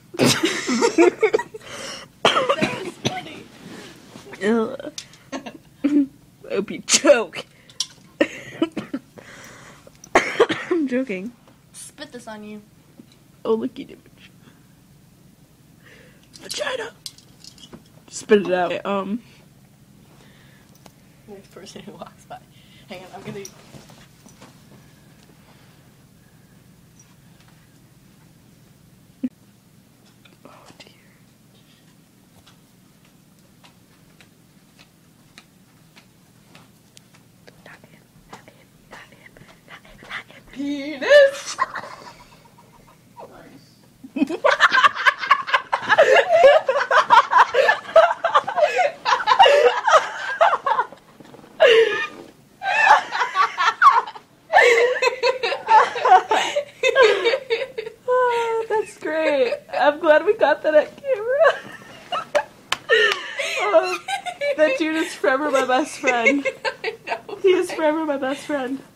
That was funny. I hope you choke. I'm joking. Spit this on you. Oh, look at it. Vagina. Spit it out. Next person who walks by. Hang on, I'm gonna. Oh dear. Not him. Not him. Not him. Not him. Not him. Penis! Oh, that's great. I'm glad we got that at camera. Oh, that dude is forever my best friend. I know. He is forever my best friend.